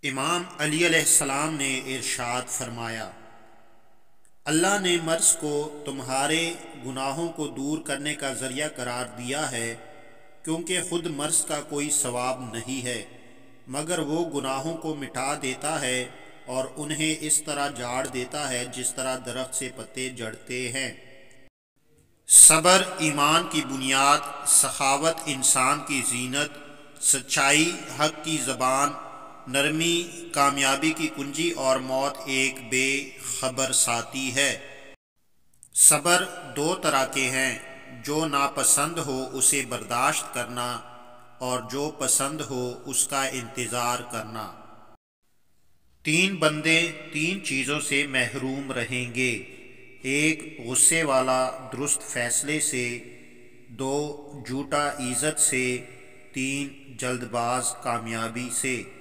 امام علی علیہ السلام نے ارشاد فرمایا، اللہ نے مرض کو تمہارے گناہوں کو دور کرنے کا ذریعہ قرار دیا ہے، کیونکہ خود مرض کا کوئی ثواب نہیں ہے مگر وہ گناہوں کو مٹا دیتا ہے اور انہیں اس طرح جھاڑ دیتا ہے جس طرح درخت سے پتے جھڑتے ہیں۔ صبر ایمان کی بنیاد، سخاوت انسان کی زینت، سچائی حق کی زبان، نرمی کامیابی کی کنجی اور موت ایک بے خبر ساتھی ہے۔ صبر دو طرح کے ہیں، جو ناپسند ہو اسے برداشت کرنا اور جو پسند ہو اس کا انتظار کرنا۔ تین بندے تین چیزوں سے محروم رہیں گے: ایک غصے والا درست فیصلے سے، دو جھوٹا عزت سے، تین جلد باز کامیابی سے۔